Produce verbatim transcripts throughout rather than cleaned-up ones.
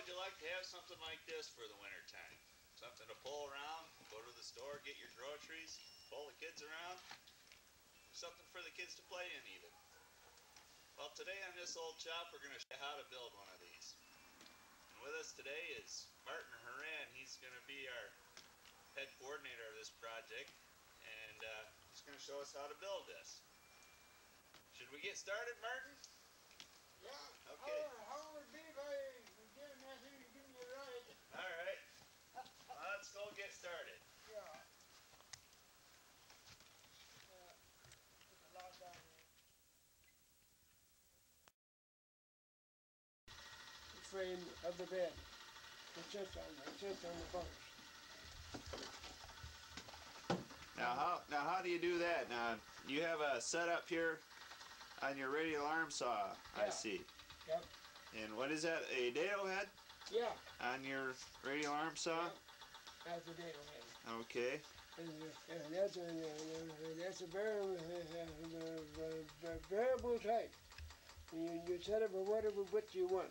you like to have something like this for the winter time? Something to pull around, go to the store, get your groceries, pull the kids around. Something for the kids to play in even. Well, today on this old shop, we're going to show you how to build one of these. And with us today is Martin Horan. He's going to be our head coordinator of this project, and uh, he's going to show us how to build this. Should we get started, Martin? Yeah. Okay. How, how would it be if I did nothing to give me a ride? All right. Let's go get started. Yeah. Uh, there's a lot down there. The frame of the bed. It sits on, it sits on the bunks. Now how now how do you do that? Now you have a setup here on your radial arm saw, Yeah. I see. Yep. And what is that? A dado head Yeah. on your radial arm saw? Yep. That's a dado head. Okay. And, uh, and that's a uh, that's a variable uh, uh, variable type. You you set it for whatever width you want.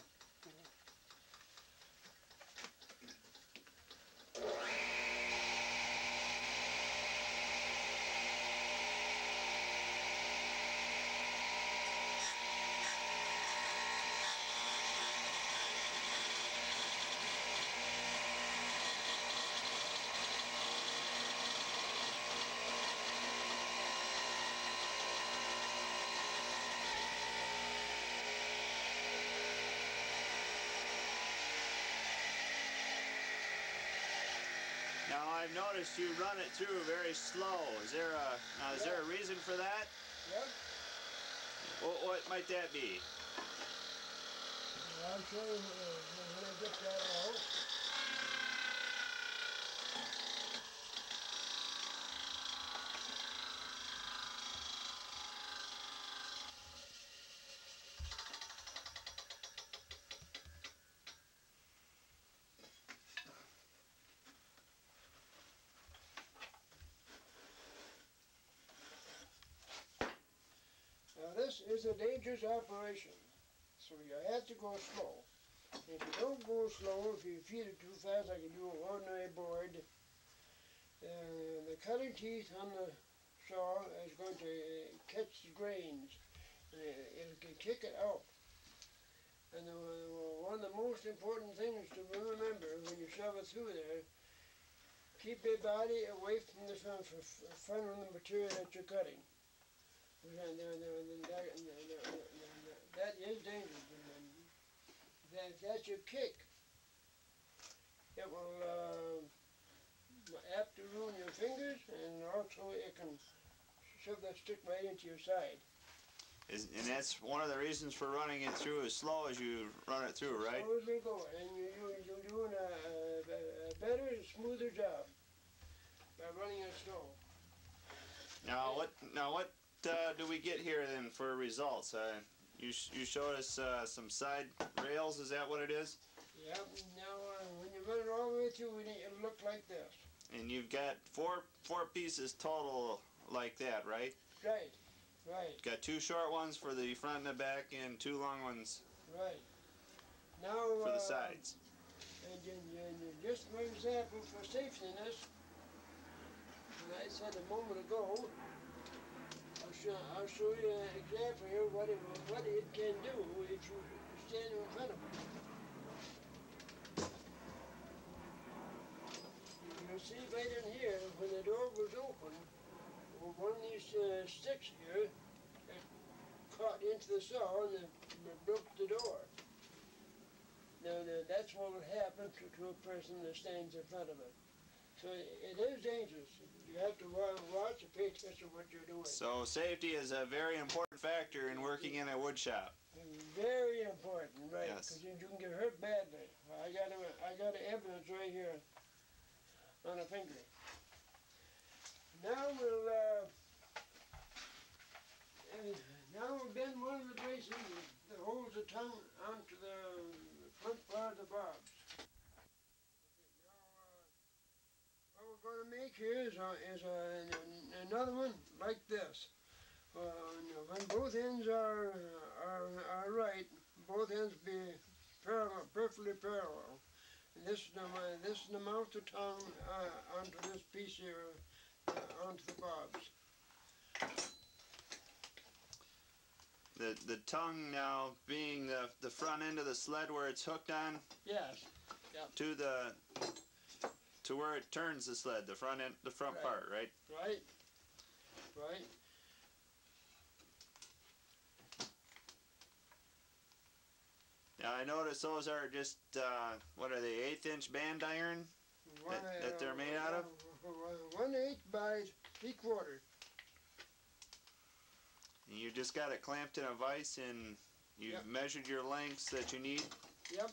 Now I've noticed you run it through very slow. Is there a now, is Yeah. there a reason for that? Yep. What, what might that be? I'll show you uh, when I get that out. Now this is a dangerous operation, so you have to go slow. If you don't go slow, if you feed it too fast like you do an ordinary board, uh, the cutting teeth on the saw is going to uh, catch the grains, and it, it can kick it out. And the, one of the most important things to remember when you shove it through there, keep your body away from the front, front of the material that you're cutting. That, that is dangerous. That, if that's your kick, it will uh, apt to ruin your fingers, and also it can shove that stick right into your side. Is, and that's one of the reasons for running it through as slow as you run it through, right? As slow as we go, and you, you, you're doing a, a, a better and smoother job by running it slow. Now what? Now what uh, do we get here then for results? Uh, you sh you showed us uh, some side rails. Is that what it is? Yep. Now uh, when you run it all the way through, it'll look like this. And you've got four four pieces total like that, right? Right. Right. Got two short ones for the front and the back, and two long ones. Right. Now for the uh, sides. And, and, and just for example, for safetiness, as I said a moment ago, I'll show, I'll show you an example here of what it, what it can do if you stand in front of it. You'll see right in here, when the door was open, one of these uh, sticks here it caught into the saw and it, it broke the door. Now, now that's what would happen to, to a person that stands in front of it. So it, it is dangerous. You have to watch and pay attention to what you're doing. So safety is a very important factor in working in a wood shop. Very important, right? Yes. Because you, you can get hurt badly. I got a, I got evidence right here on a finger. Now we'll uh, now we'll bend one of the braces that holds the tongue onto the front part of the barbs. Now, uh, what we're going to make here is, a, is a, another one like this. Uh, when both ends are, are are right, both ends be parallel, perfectly parallel. And this is the, this is the mouth of tongue uh, onto this piece here, uh, onto the bobs. The the tongue now being the the front end of the sled where it's hooked on. Yes. Yep. To the to where it turns the sled, the front end, the front Right. part, right? Right. Right. Now I notice those are just uh, what are they, eighth inch band iron One, that, that they're made out of? One eighth by three quarters. And you just got it clamped in a vise and you've Yep. measured your lengths that you need? Yep.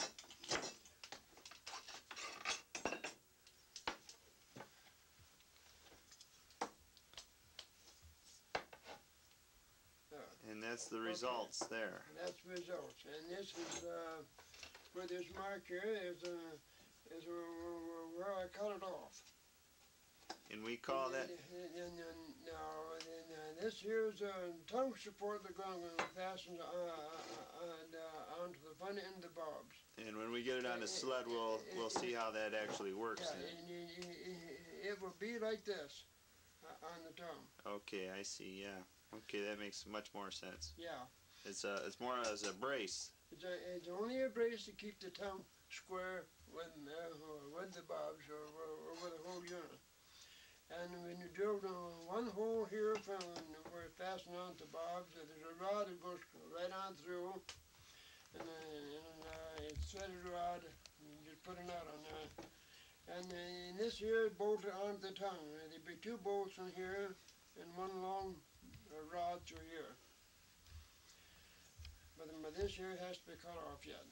And that's the results okay. there. And that's results. And this is uh, where this mark here is, uh, is where, where I cut it off. And we call and, that... And, and, and, now, and, uh, this here is a tongue support that going to fasten uh, uh, uh, onto the front end of the bobs. And when we get it on the sled, we'll we'll see how that actually works. Yeah, and it, it, it will be like this uh, on the tongue. Okay, I see. Yeah. Okay, that makes much more sense. Yeah. It's a it's more as a brace. It's, a, it's only a brace to keep the tongue square with uh, with the bobs or, or with the whole unit. And when you drill down one hole here from where it's fastened on to bobs, there's a rod that goes right on through. And, uh, and uh, it's threaded rod, and you just put a knot on that. And uh, this here is bolted onto the tongue. Uh, there'll be two bolts in here and one long uh, rod through here. But, but this here has to be cut off yet.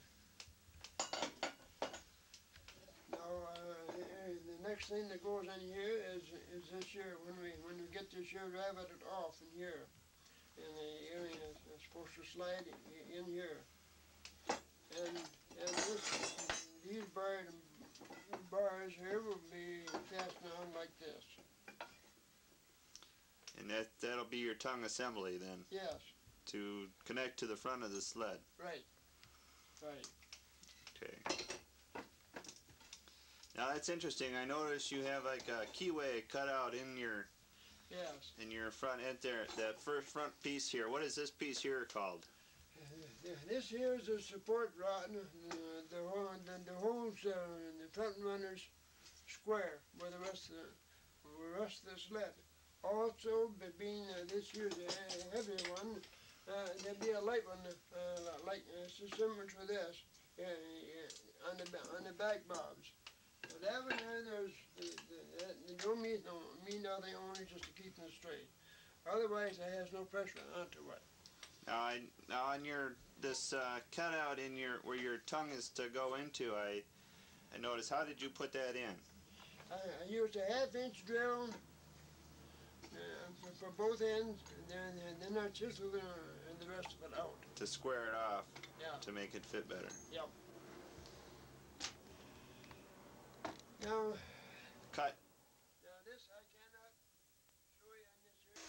Now uh, the next thing that goes in here is is this here. When we when we get this here riveted off in here, and the area is supposed to slide in, in here. And and this, these bar, bars here will be fastened on like this. And that that'll be your tongue assembly then. Yes. To connect to the front of the sled. Right. Right. Okay. Now that's interesting. I noticed you have like a keyway cut out in your yes. in your front end there. That first front piece here. What is this piece here called? This here is a support rod. Uh, the whole the, the holes uh, the front runners square where the rest of the, the rest of the sled. Also, being uh, this here's a heavy one, uh, there'll be a light one, uh, like uh, similar to this, uh, uh, on the on the back bobs. So that one there, there's the, the, the don't mean no mean nothing, only just to keep them straight. Otherwise, it has no pressure onto it. Now, I, now on your this uh, cutout in your where your tongue is to go into, I I noticed. How did you put that in? I, I used a half inch drill uh, for, for both ends, and then and then I chiseled uh, and the rest of it out. To square it off. Yeah. To make it fit better. Yep. Now. Cut. Now this I cannot show you on this here.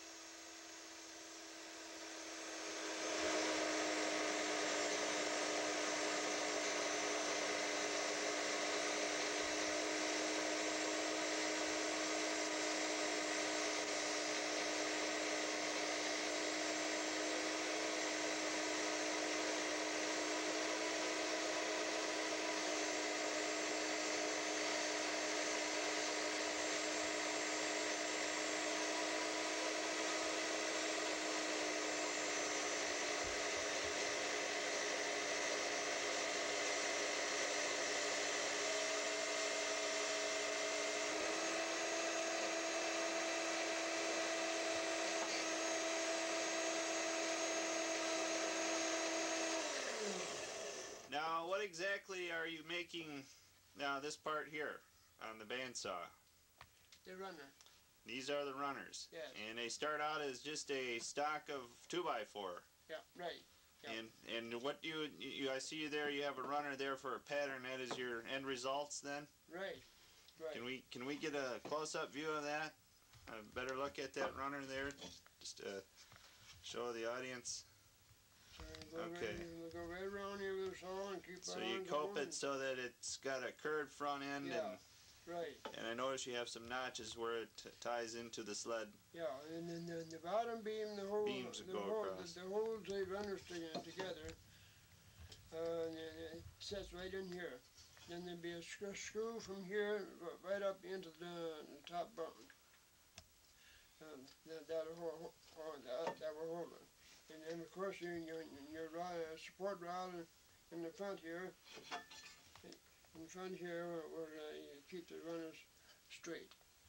Now, what exactly are you making now this part here on the bandsaw? The runner. These are the runners. Yes. And they start out as just a stock of two by four. Yeah, right. Yeah. And and what you, you I see you there, you have a runner there for a pattern. That is your end results then? Right. Right. Can we can we get a close-up view of that? A better look at that runner there, just to show the audience. Sorry. go Okay. Right, we'll go right around here with the saw and keep So on you cope going. it so that it's got a curved front end, Yeah, and right. and I notice you have some notches where it t ties into the sled. Yeah, and then the, the bottom beam, the hole, Beams the, go hole across. the, the holes they runners together, uh, and it sets right in here. Then there'd be a screw, screw from here right up into the, the top bunk. Um, that that will hold that, that will hold it. And then of course your your your rod, uh, support rod in the front here, in front here where, where uh, you keep the runners straight.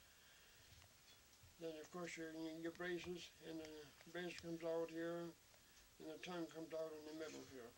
Then of course your your braces, and the brace comes out here, and the tongue comes out in the middle here.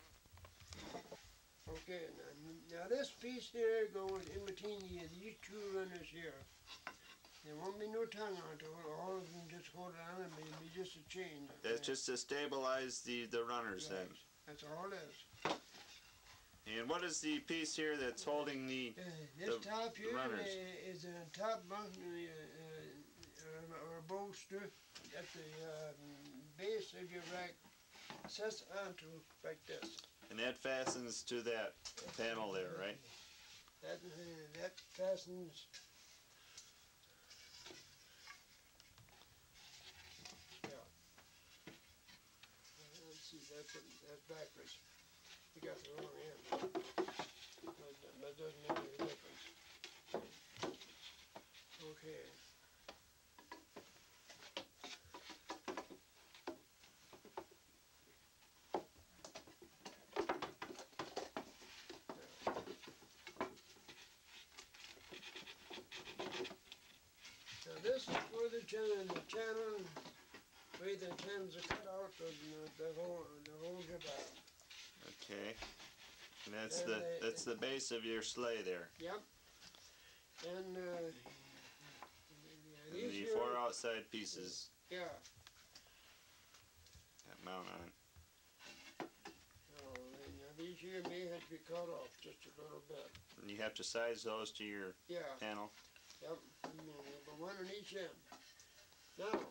Okay, now, now this piece here goes in between the, these two runners here. There won't be no tongue on it. All of them just hold it on, and it'll be just a chain. That's just to stabilize the the runners, right. then. That's all it is. And what is the piece here that's holding the Uh, this the, top here the runners? uh, is a top bunk uh, uh, or a bolster at the uh, base of your rack. Sets onto like this. And that fastens to that panel there, right? That uh, that fastens. Yeah. Let's see. That's that's backwards. You got the wrong end. But that doesn't make any difference. Okay. Now this is where the channel, the channel, where the channels are cut out of the, the whole, the whole about. Okay. And that's And the they- that's the base of your sleigh there. Yep. And uh, And these the here, four outside pieces yeah. that mount on. Oh, and, uh, these here may have to be cut off just a little bit. And you have to size those to your Yeah. panel. Yep. And, uh, but one on each end. Now.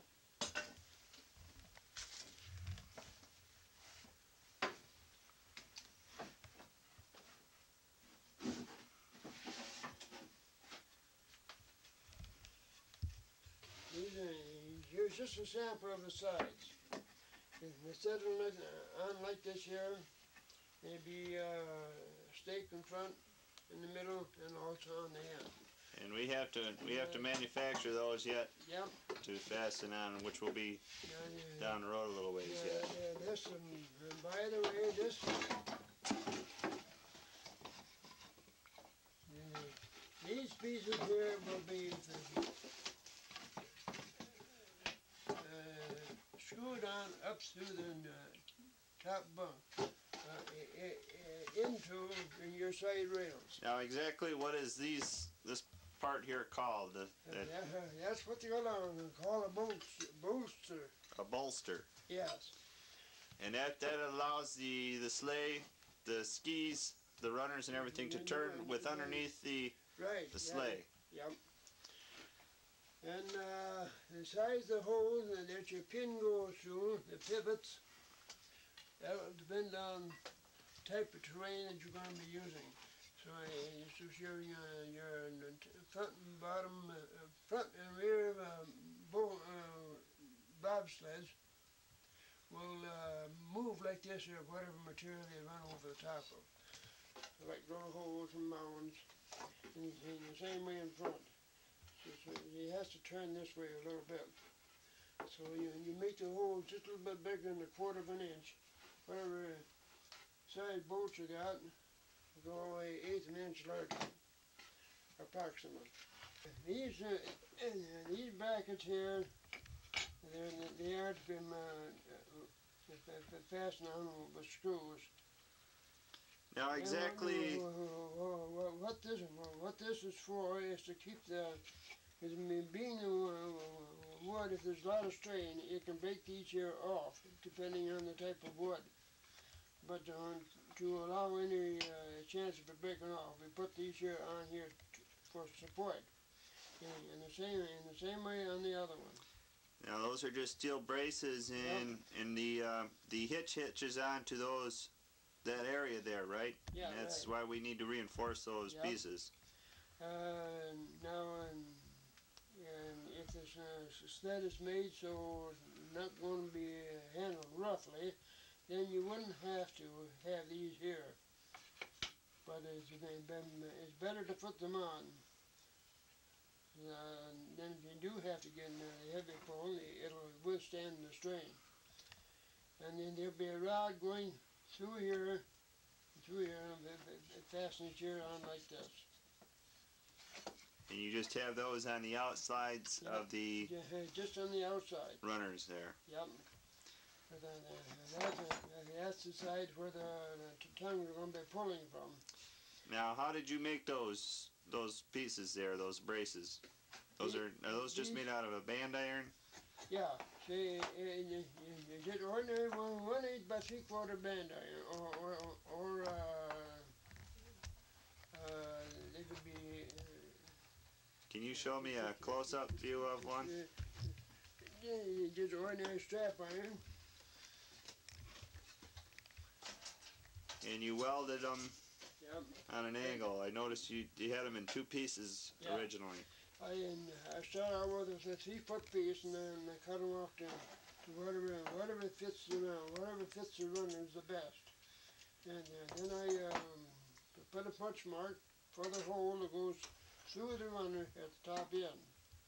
These are, here's just a sample of the sides. Instead of it on like this here, maybe uh, stake in front, in the middle, and also on the end. And we have to we have to manufacture those yet Yep. to fasten on, which will be Yeah, yeah, down the road a little ways yeah, yet. yeah, this, and, and by the way, this, uh, these pieces here will be uh, screwed on up through the uh, top bunk uh, i- i- into your side rails. Now exactly what is these this part here called? The, Uh, that, yeah, that's what they call a bolster. bolster. a bolster. Yes. And that, that allows the, the sleigh, the skis, the runners and everything to turn with underneath the, Right. the yeah, sleigh. Yep. And uh, the size of the hole that your pin goes through, the pivots, that will depend on the type of terrain that you're going to be using. So uh, so your, uh, your front and bottom, uh, front and rear uh, bo uh, bobsleds will uh, move like this or whatever material they run over the top of. Like little holes and mounds, and, and the same way in front. So, so he has to turn this way a little bit. So you, you make the hole just a little bit bigger than a quarter of an inch. Whatever size bolts you got, go away eighth of an inch larger, approximately. These uh, uh, these brackets here, they're, they are to be uh, uh, fastened on with screws. Now exactly, And what this what this is for is to keep the, is being the wood, if there's a lot of strain, it can break these here off depending on the type of wood. But uh, to allow any uh, chance of it breaking off, we put these here on here t for support. And in the same in the same way on the other one. Now those are just steel braces, and Yep. and the uh, the hitch hitches onto those that area there, right? Yeah, And that's right. why we need to reinforce those Yep. pieces. Uh, now, and, and if this uh, sled is made so it's not going to be handled roughly, then you wouldn't have to have these here. But it's, it's better to put them on. Uh, then if you do have to get in a heavy pull, it'll withstand the strain. And then there'll be a rod going through here, through here, and it, it, it fastens here on like this. And you just have those on the outsides Yep. of the Yeah, just on the outside. runners there. Yep. But then, uh, that's, uh, that's the side where the, the tongue is going to be pulling from. Now, how did you make those those pieces there, those braces? Those are are those just made out of a band iron? Yeah. See, you, you, you get ordinary one, one eighth by three quarter band iron, or or or uh, uh, it could be. Uh, Can you show me a close-up view of one? uh, yeah, you just ordinary strap iron. And you welded them Yep. on an angle. I noticed you you had them in two pieces Yeah. originally. I and I start out with a three foot piece, and then I cut them off to, to whatever whatever fits the whatever fits the runner is the best. And uh, then I um, put a punch mark for the hole that goes through the runner at the top end.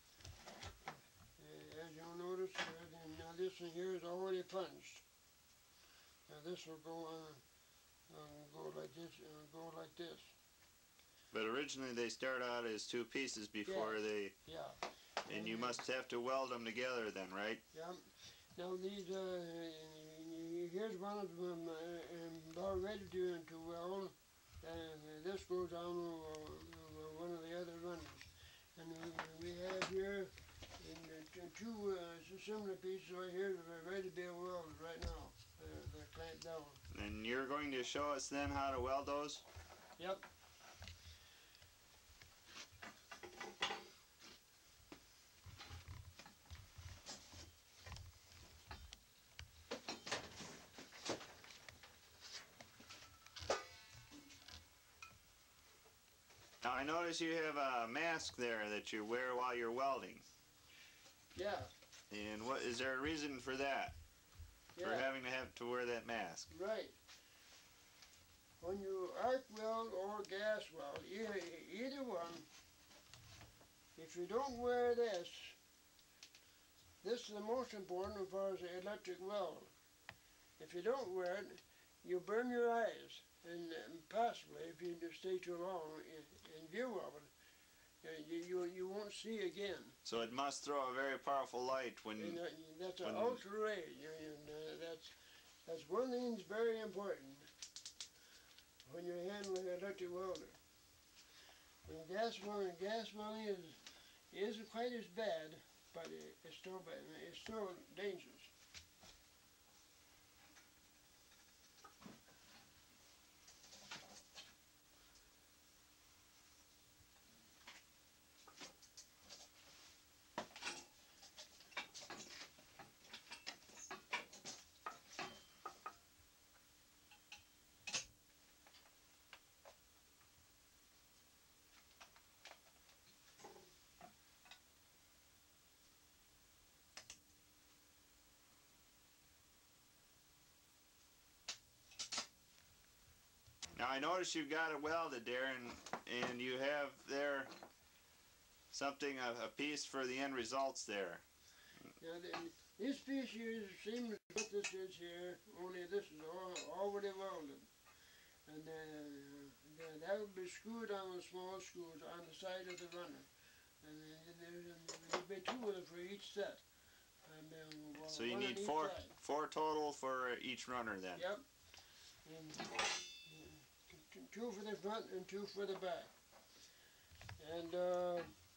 Uh, as you'll notice, uh, then, now this one here is already punched. Now this will go on, uh, go like this, uh, go like this. But originally they start out as two pieces before Yeah. they, Yeah. and you must have to weld them together then, right? Yeah. Now these, uh, here's one of them uh, about ready to, to weld, and this goes on uh, one of the other runners. And we have here in two uh, similar pieces right here that are ready to be welded right now. They're, they're clamped down. And you're going to show us then how to weld those? Yep. Now I notice you have a mask there that you wear while you're welding. Yeah. And what is there a reason for that? Yeah. For having to have to wear that mask? Right. When you arc weld or gas weld, either, either one, if you don't wear this, this is the most important as far as the electric weld. If you don't wear it, you burn your eyes, and, and possibly, if you just stay too long in, in view of it, uh, you, you you won't see again. So it must throw a very powerful light when. And that, that's an when ultra ray, and uh, that's that's one thing that's very important when you're handling an electric welder. When gas welding, gas welding is isn't quite as bad, but it, it's still bad. It's still dangerous. Now I notice you've got it welded there, and and you have there something a, a piece for the end results there. Now the, this piece here is the same as what this is here, only this is all, already welded. And then, then that will be screwed on with small screws on the side of the runner. And then there's there'll be two of them for each set. And then one, So you one on need each four side. four total for each runner then. Yep. And t- two for the front and two for the back. And uh,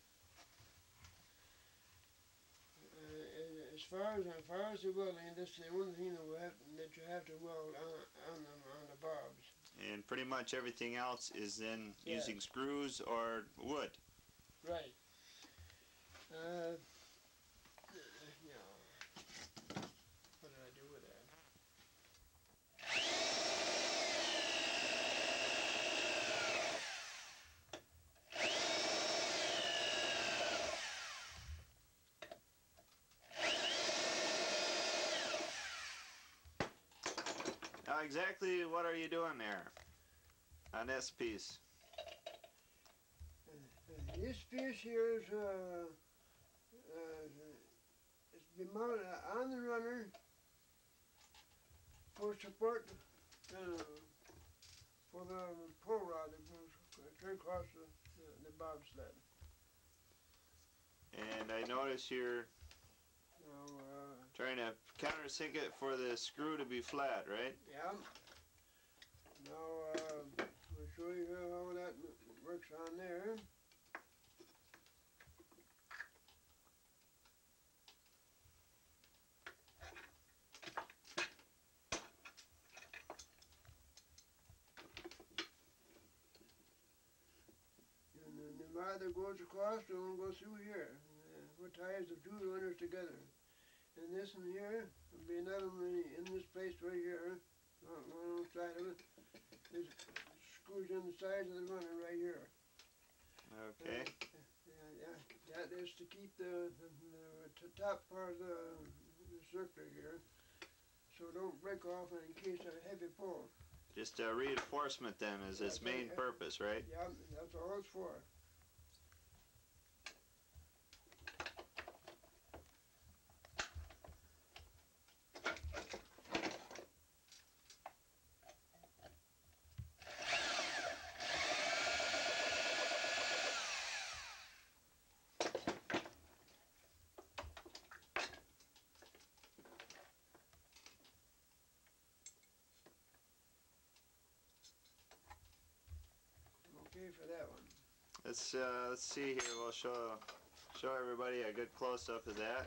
uh, as far as as far as the welding, this is the only thing that, we have, that you have to weld on on the on the barbs. And pretty much everything else is then Yeah. using screws or wood. Right. Uh, yeah. exactly what are you doing there on this piece? Uh, this piece here is uh, uh, it's been mounted on the runner for support uh, for the pull rod that goes straight across the, the, the bobsled. And I notice you're Now, uh, trying to countersink it for the screw to be flat, right? yeah. Now, uh, I'll show you how that works on there. And then the bar that goes across will go through here. Uh, what ties the two runners together. And this in here will be another one in this place right here. On one side of it. This screws in the sides of the runner right here. Okay. Uh, yeah, yeah, that is to keep the, the, the top part of the, the circular here, so it don't break off in case of heavy pull. Just a reinforcement then is its main purpose, right? Yeah, that's all it's for. Okay for that one. Let's uh, let's see here. We'll show show everybody a good close up of that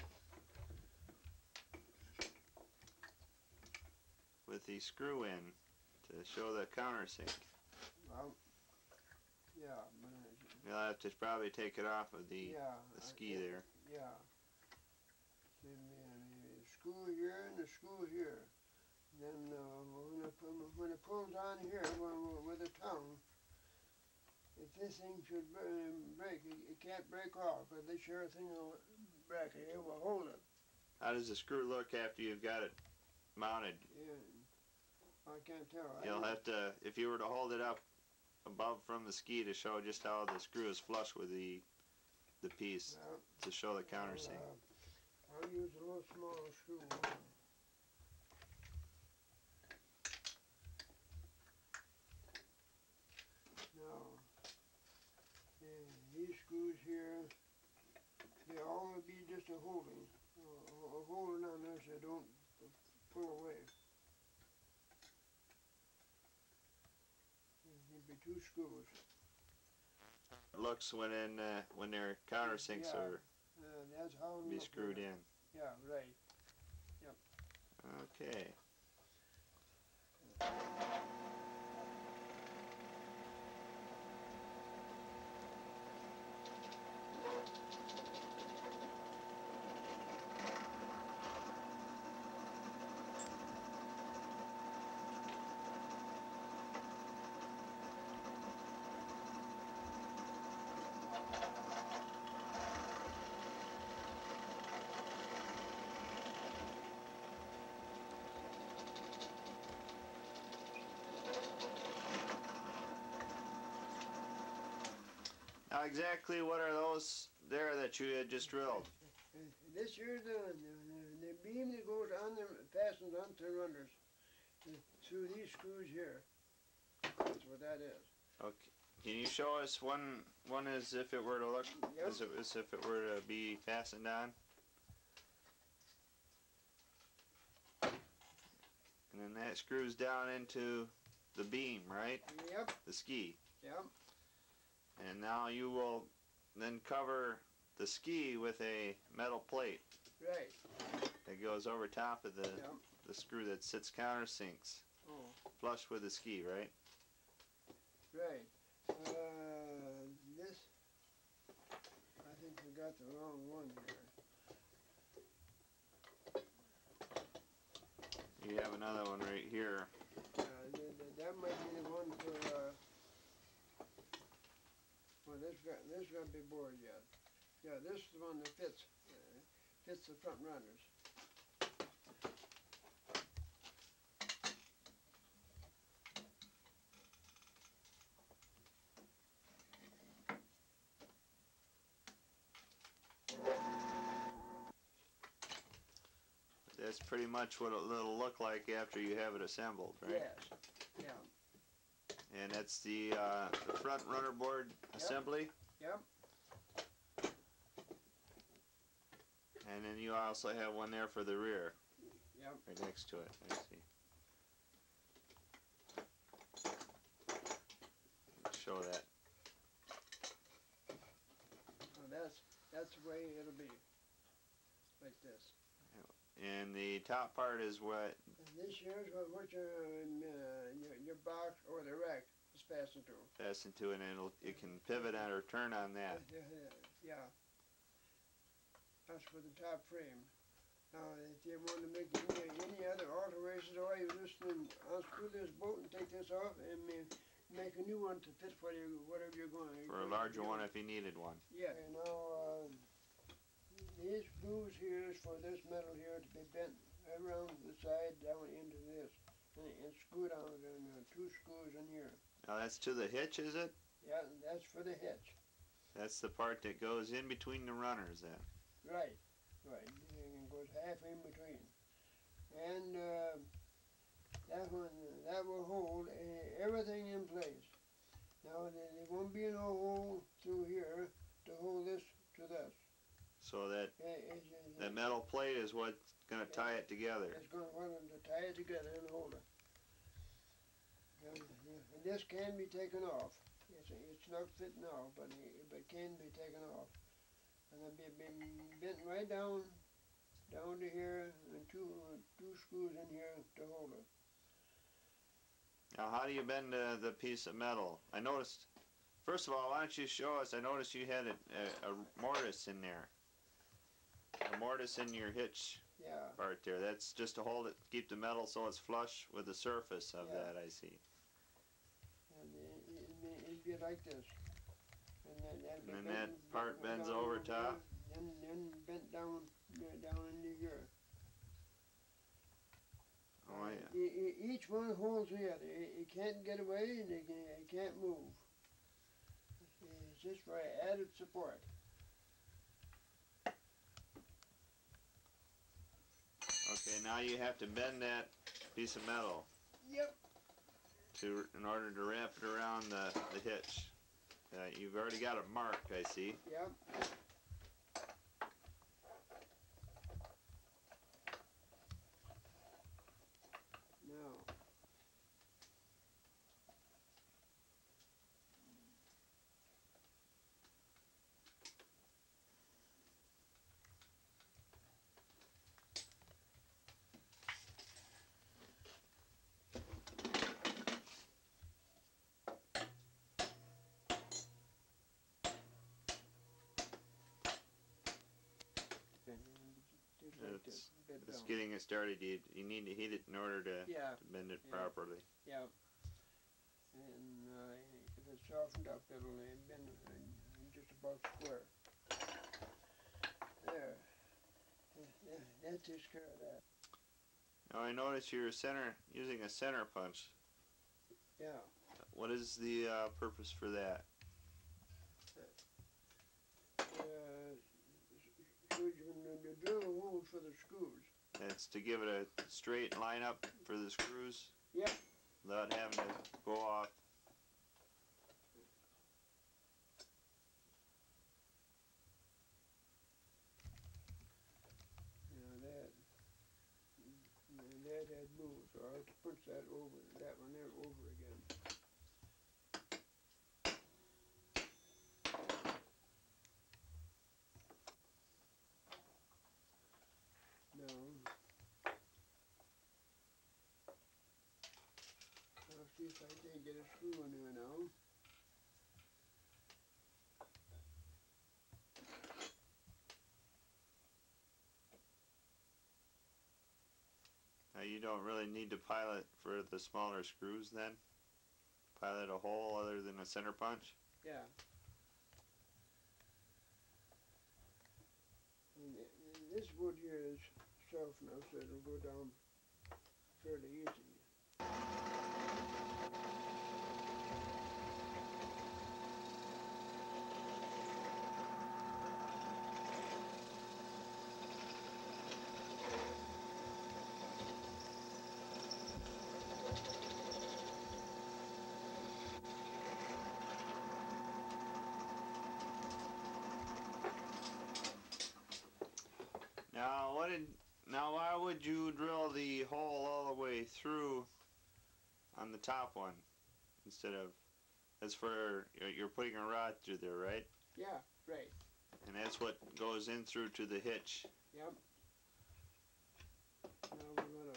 with the screw in to show the countersink. Well, yeah, but uh, You'll have to probably take it off of the yeah, the uh, ski it- there. Yeah. See, the, the screw here and the screw here. Then uh, when, it, when it pulls on here when, with the tongue, if this thing should break, it, it can't break off, but this here thing will break it. It will hold it. How does the screw look after you've got it mounted? Yeah, I can't tell. I You'll don't- have to, if you were to hold it up above from the ski to show just how the screw is flush with the the piece well, to show the countersink. I'll, uh, I'll use a little smaller screw. Now, yeah, these screws here, they all will be just a holding, a, a holding on there so they don't pull away. There'll be two screws. It looks when in uh, when their countersinks Yeah. are Uh, that's how it be looks screwed there. in. Yeah, right. Okay. Now exactly what are those there that you had just drilled? Uh, This here's the, the, the beam that goes on the fastens onto the runners uh, through these screws here. That's what that is. Okay. Can you show us one one as if it were to look Yep. as, if, as if it were to be fastened on? And then that screws down into the beam, right? Yep, The ski. yep, And now you will then cover the ski with a metal plate right. that goes over top of the, Yep. the screw that sits countersinks, Oh, flush with the ski, right? right. Uh, this, I think we got the wrong one here. You have another one right here. Uh, th- th- that might be the one for, uh, well, this got, this got to be bored yet. Yeah, this is the one that fits, uh, fits the front runners. that's pretty much what it'll look like after you have it assembled, right? Yes. Yeah. And that's the, uh, the front runner board assembly? Yep. And then you also have one there for the rear. Yep. Right next to it, I see. Show that. Well, that's that's the way it'll be. Like this. And the top part is what? And this here is what, what your, uh, your your box or the rack is fastened to. Fastened to it, and it'll, it can pivot on or turn on that. Yeah, yeah, yeah. That's for the top frame. Now, if you want to make any, any other alterations, or you just unscrew this bolt and take this off and uh, make a new one to fit for you, whatever you're going. For a larger one if you needed one. Yeah. And now, uh, these screws here is for this metal here to be bent around the side down into this and, and screwed on it, and uh, two screws in here. Now that's to the hitch, is it? Yeah, and that's for the hitch. That's the part that goes in between the runners then. Right, right. It goes half in between. And uh, that one, that will hold uh, everything in place. Now, there, there won't be no hole through here to hold this to this. So that Uh, it's, it's, that metal plate is what's going to tie it together. It's going to tie it together and hold it. And, uh, and this can be taken off. It's, it's not fit now, but it, but can be taken off. And it'll be, be bent right down, down to here, and two uh, two screws in here to hold it. Now, how do you bend uh, the piece of metal? I noticed. First of all, why don't you show us? I noticed you had a, a, a mortise in there. A mortise in your hitch Yeah. part there. That's just to hold it, keep the metal so it's flush with the surface of Yeah. that. I see. And it, it, it'd be like this. And then, that'd be And then bent- that part bent bends down over here, top? And then bent down, uh, down into here. Oh yeah. E- e- each one holds the other. It, it can't get away and it, can, it can't move. It's just for added support. Okay, now you have to bend that piece of metal Yep. to in order to wrap it around the, the hitch. Uh, you've already got it marked, I see. Yep. Now. Just like It's, this, bend it's down. getting it started. You, you need to heat it in order to, Yeah. to bend it Yeah. properly. Yep. And uh, if it's softened up, it'll uh, bend uh, just about square. There. Yeah, that takes care of that. Now I notice you're center using a center punch. Yeah. What is the uh, purpose for that? Uh, so you can uh, drill a hole for the screws. It's to give it a straight line up for the screws. Yep. Without having to go off. Now that, now that had moved, so I have to punch that over, that one there over again. Now, I'll see if I can get a screw in there now. Now you don't really need to pilot for the smaller screws then? Pilot a hole other than a center punch? Yeah. And, and this wood here is soft enough so it'll go down fairly easy. Now, why would you drill the hole all the way through on the top one instead of, that's for, you're- you're putting a rod through there, right? Yeah, right. And that's what goes in through to the hitch. Yep. Now we're gonna.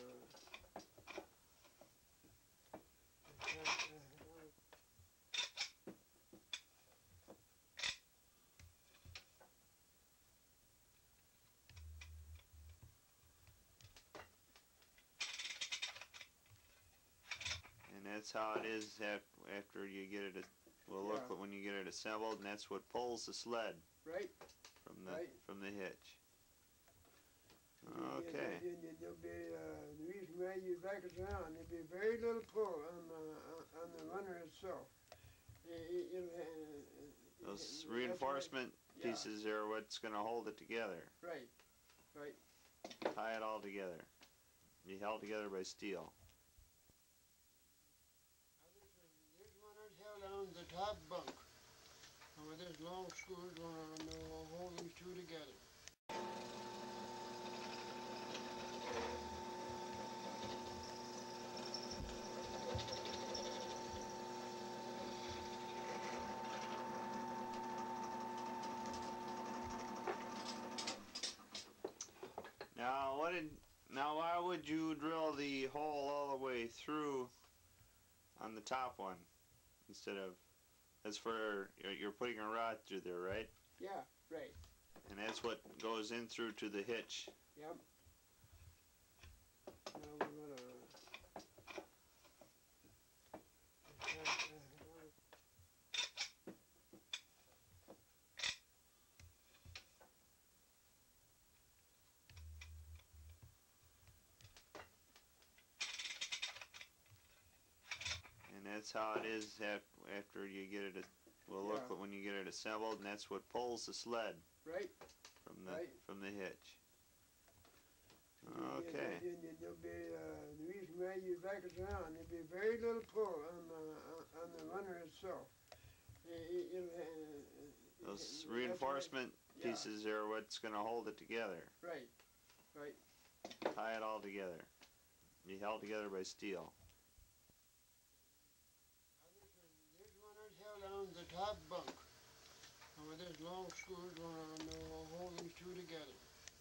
And that's how it is af- after you get it, will look Yeah. when you get it assembled, and that's what pulls the sled Right. from the Right. from the hitch. And Okay. then- then there'll be uh, the reason why you back it around. There'll be very little pull on the on the runner itself. It, it, it'll, uh, Those that's reinforcement right. Yeah. pieces are what's going to hold it together. Right. Right. Tie it all together. Be held together by steel. This one is held on the top bunk. And with this long screw is going to hold these two together. Now, what did? Now, why would you drill the hole all the way through on the top one instead of? That's for, you're- you're putting a rod through there, right? Yeah, right. And that's what goes in through to the hitch. Yep. Now we're gonna. And that's how it is af- after you get it, will look Yeah. when you get it assembled, and that's what pulls the sled Right. from the Right. from the hitch. And Okay. then- then there'll be uh, the reason why you back it around. There'll be very little pull on the on the runner itself. It, it, it'll, uh, Those that's reinforcement right. Yeah. pieces are what's going to hold it together. Right. Right. Tie it all together. Be held together by steel. This one is held on the top bunk. And with this long screw is going to hold these two together.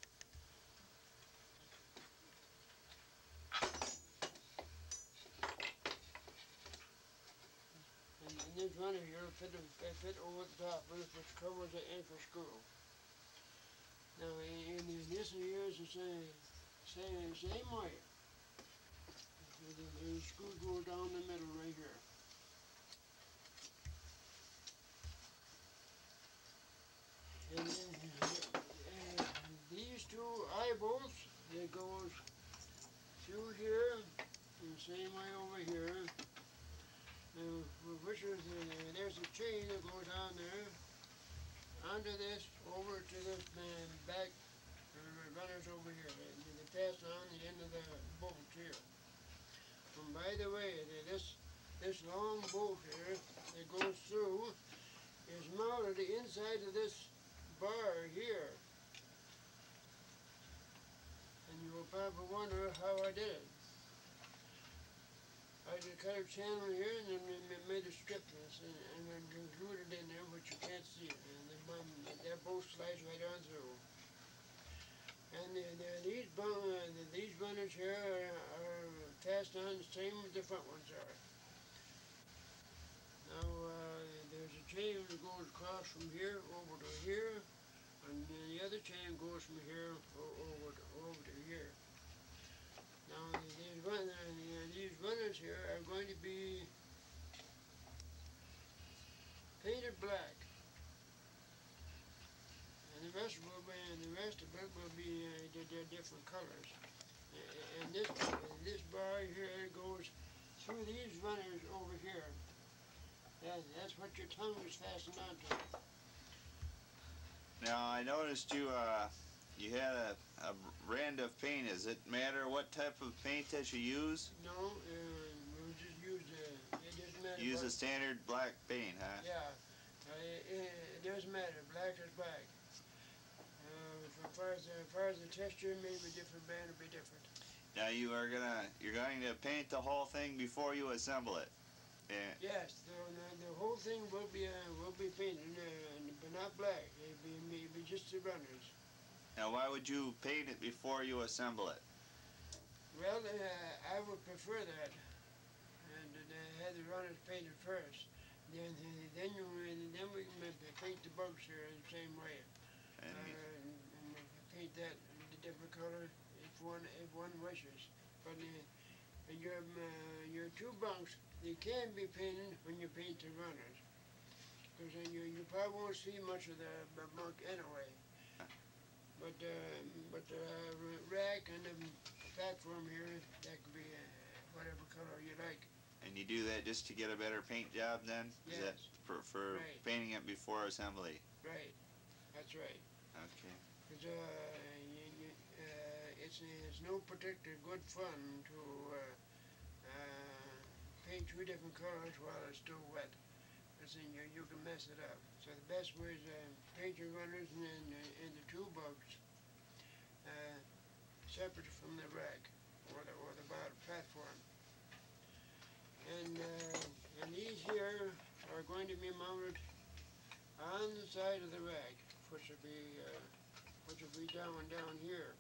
And, and this runner here will fit, fit, fit over the top roof, which covers the anchor screw. Now, in, in this here is the same, same, same way. The, the, the screw goes down the middle right here. And then uh, these two eye bolts, they goes through here, and the same way over here. Uh, which is, uh, there's a chain that goes on there, onto this, over to this uh, back uh, runners over here. They, they pass on the end of the bolt here. And by the way, this this long bolt here that goes through is mounted inside of this bar here. And you will probably wonder how I did it. I just cut a channel here and then ma- made a strip and, s- and then glued it in there, which you can't see. And then um, that bolt slides right on through. And the, the, these bun- uh, the, these runners here are, are cast on the same as the front ones are. Now uh, there's a chain that goes across from here over to here, and then the other chain goes from here o- over to, over to here. Now these, run, uh, these runners here are going to be painted black, and the rest will be, and the rest of it will be uh, di- di- different colors. A- And this and this bar here goes through these runners over here. That, that's what your tongue is fastened onto. Now, I noticed you uh, you had a, a brand of paint. Does it matter what type of paint that you use? No, uh, we just use the, it doesn't matter. Use a what- standard black paint, huh? Yeah, uh, it, it doesn't matter. Black is black. Uh, as far as, as far as the texture, maybe different band will be different. Now you are gonna you're going to paint the whole thing before you assemble it. Yeah. Yes, the, the, the whole thing will be uh, will be painted, uh, but not black. It'll be, it'll be just the runners. Now why would you paint it before you assemble it? Well, uh, I would prefer that, and uh, have the runners painted first. Then, uh, then you, then we can paint the bugs here in the same way. And Uh, and, and paint that in a different color if one if one wishes. But uh, your uh, your two bunks, they can be painted when you paint the runners, because then you you probably won't see much of the, the bunk anyway. But uh, but the uh, rack and the platform here, that could be uh, whatever color you like. and you do that just to get a better paint job then? Is that Yes. for for Right. painting it before assembly? Right, that's right. Okay. Because uh, you, you, uh, it's it's no particular good fun to uh, uh, paint two different colors while it's still wet. Because then you you can mess it up. So the best way is uh, paint your runners and then uh, and the two bugs uh, separate from the rack or the or the bottom platform. And uh, and these here are going to be mounted on the side of the rack, which will be uh, which will be down down here.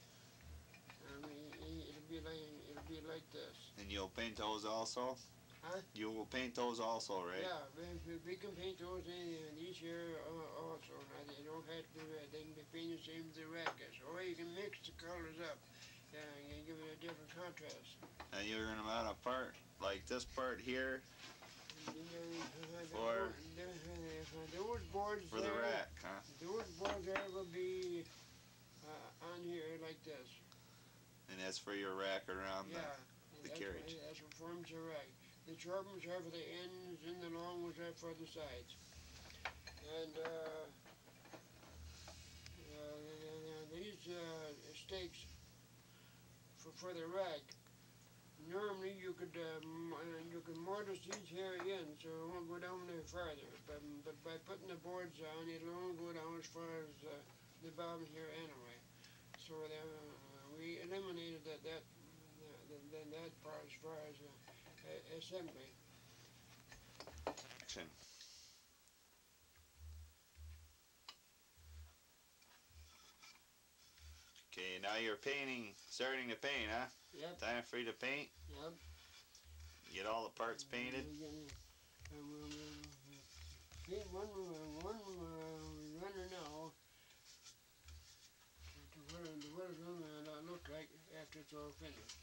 I mean, it'll be like it'll be like this. And you'll paint those also? Huh? You will paint those also, right? Yeah, we, we can paint those in, in these here uh, also. Now they don't have to be red. They can be painted the same as the rack is, or you can mix the colors up. Yeah, and give it a different contrast. And you're gonna mount a part like this part here And, uh, the- For- the, the, those boards for the there, rack, huh? those boards there will be uh, on here like this. And that's for your rack around Yeah, the that's carriage. What, that's what forms the rack. The sharp ones are for the ends, and the long ones are for the sides. And uh, uh, these uh, stakes for, for the rack, normally you could um, uh, you could mortise these here in, so it won't go down there farther. But but by putting the boards on, it'll only go down as far as uh, the bottom here anyway. So uh, we eliminated that that uh, that, that part as far as uh, uh, assembly. Action. Okay, now you're painting, starting to paint, huh? Yep. Time for you to paint. Yep. Get all the parts painted. We're gonna, uh, we'll, we'll paint one uh, one uh, runner now. To what it, what it's gonna look like after it's all finished.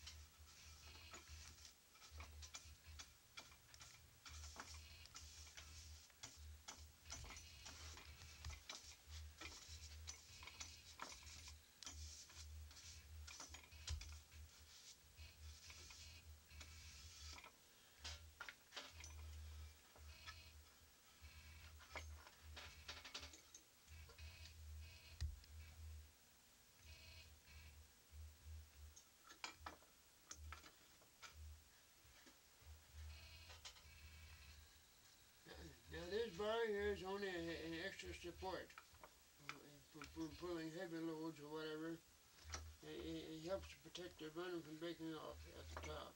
Now this bar here is only a, an extra support uh, for, for pulling heavy loads or whatever. It, it, it helps to protect the runner from breaking off at the top.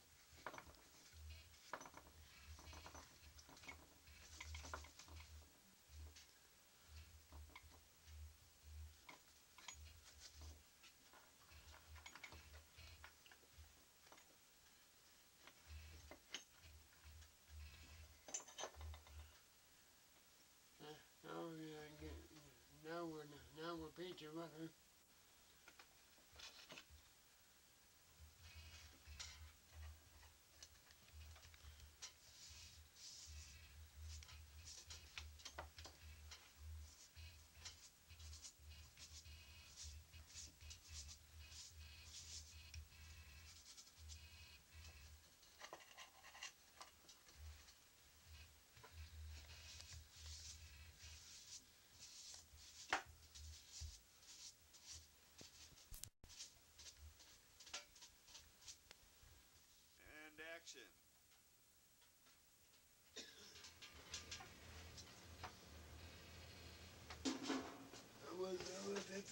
Uh, now we uh, get, now we're now we'll paint the runner.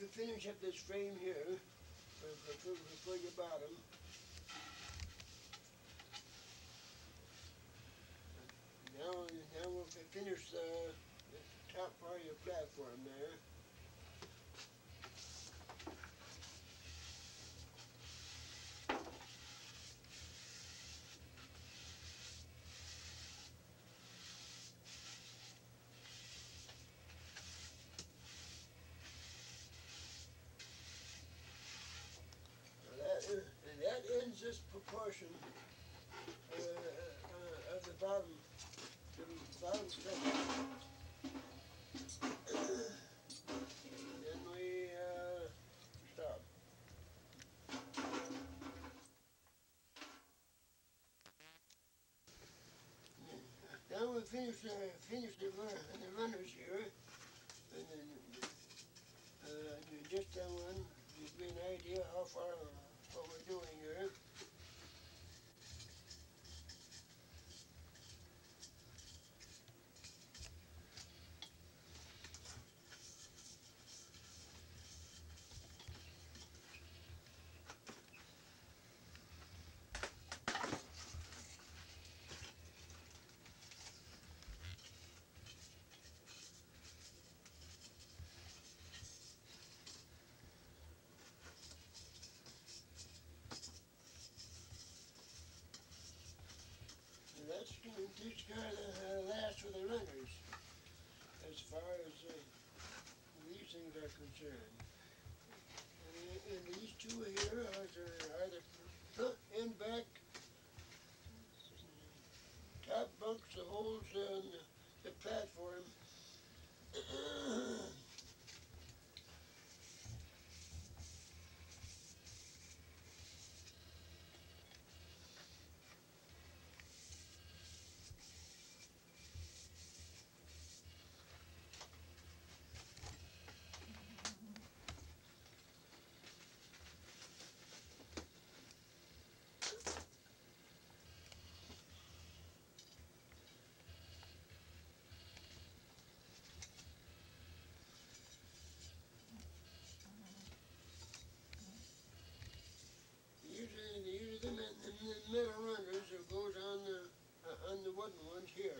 to finish up this frame here for, for, for your bottom. Now, now we'll finish the, the top part of your platform there. And that ends this proportion uh, uh, of the bottom, the bottom step. Then we uh, stop. Now we finish the finish the, run, the runners here, and then uh, just that one gives me an idea how far uh, what we're doing here. That's going to teach kind of uh, last for the runners, as far as uh, these things are concerned. And, and these two here are the, are the front and back top bunks, the holes on the, the platform. Usually, usually the, men, the middle runners it goes on the uh, on the wooden ones here.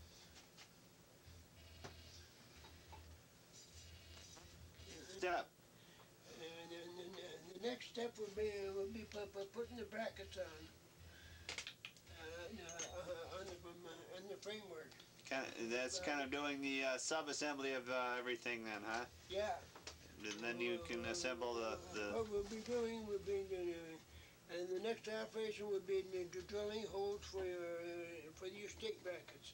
Step. And then the, the next step would be uh, would be pu pu putting the brackets on uh, uh, on the um, on the framework. Kind of, that's kind of doing the uh, sub-assembly of uh, everything then, huh? Yeah. And then you can assemble the, the... What we'll be doing would be, uh, and the next operation would be the drilling holes for your, uh, for your stick brackets.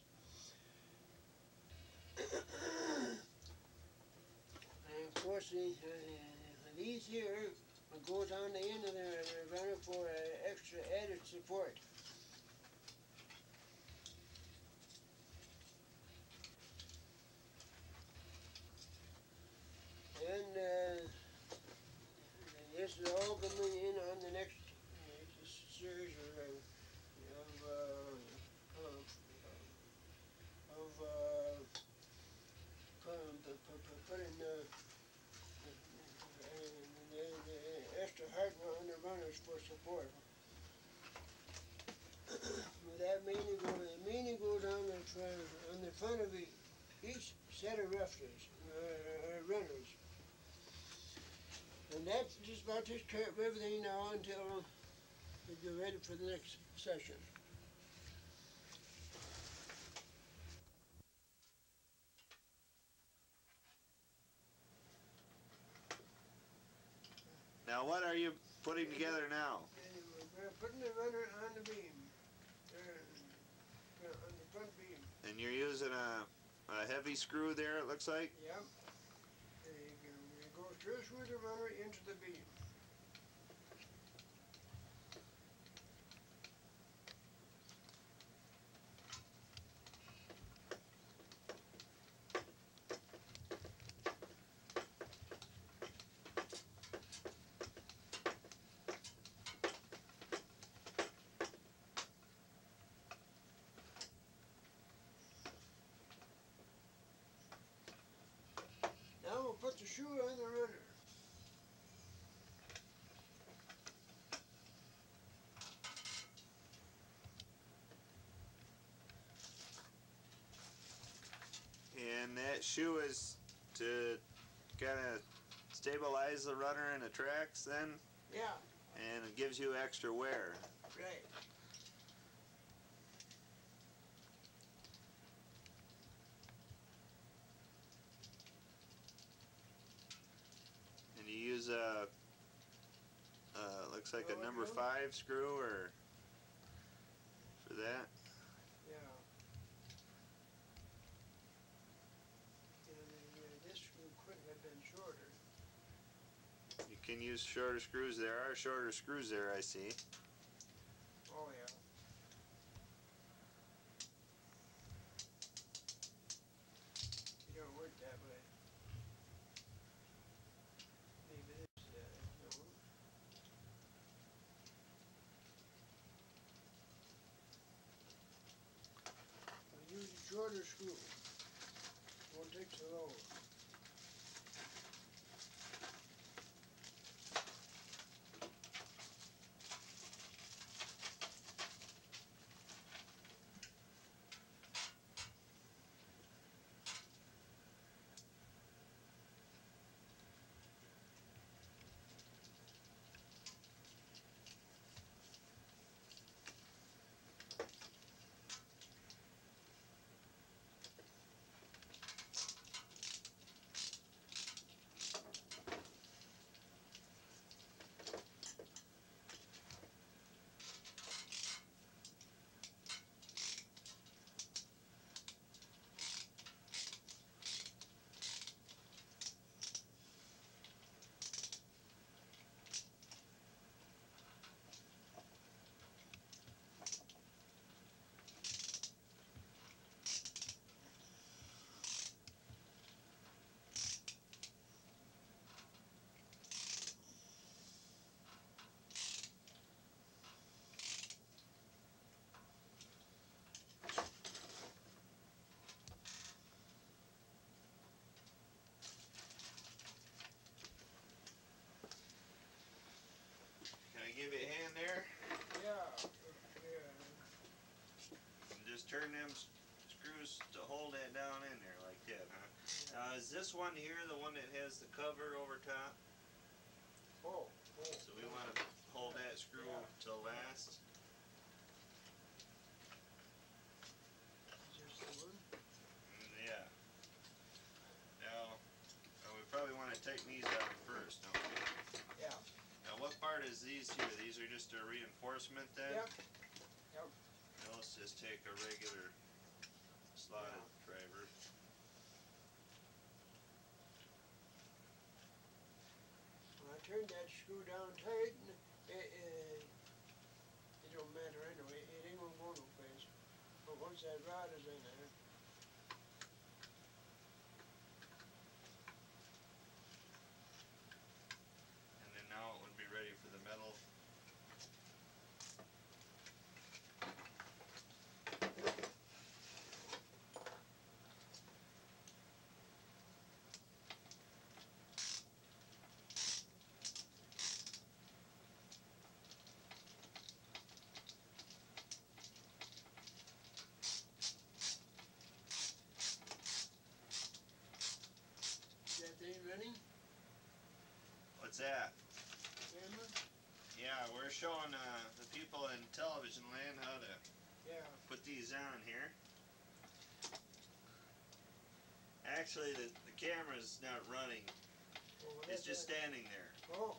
And of course, the, uh, these here goes on the end of the runner for uh, extra added support. And uh, this is all coming in on the next uh, series of, of, uh, of, of uh, putting the, the, the, the extra hardware on the runners for support. That mainly goes, it mainly goes on the front, on the front of the, each set of rafters, uh, runners. And that just about takes care of everything now until we get ready for the next session. Now what are you putting together now? We're putting the runner on the beam, uh, on the front beam. And you're using a, a heavy screw there, it looks like? Yep. It goes through through the runner into the beam. Now we'll put the shoe on the runner. that shoe is to kind of stabilize the runner in the tracks then, Yeah, and it gives you extra wear. right. And you use a, uh, looks like a Roller number screw? five screw or for that. Yeah. And the, uh, this screw could have been shorter. You can use shorter screws. There are shorter screws there, I see. Oh, yeah. You don't work that way. Maybe this, uh, no. We'll use a shorter screw. Won't take so long. Can I give you a hand there? Yeah. Yeah. And just turn them s- screws to hold that down in there like that, huh? Now is this one here the one that has the cover over top? Oh, oh. So we want to hold that screw Yeah. till last. Is this the one? Mm, yeah. Now, uh, we probably want to tighten these down first, don't we? Yeah. Now what part is these here? These are just a reinforcement then? Yep. Yep. Now let's just take a regular slotted driver. When I turn that screw down tight, and it, it, it don't matter anyway. It ain't gonna go no place. But once that rod is in there, And then now it would be ready for the metal. is that thing running? What's that? Camera? Yeah, we're showing uh, the people in television land how to Yeah. put these on here. Actually, the, the camera's not running. Oh, well, It's that's just it. standing there. Oh.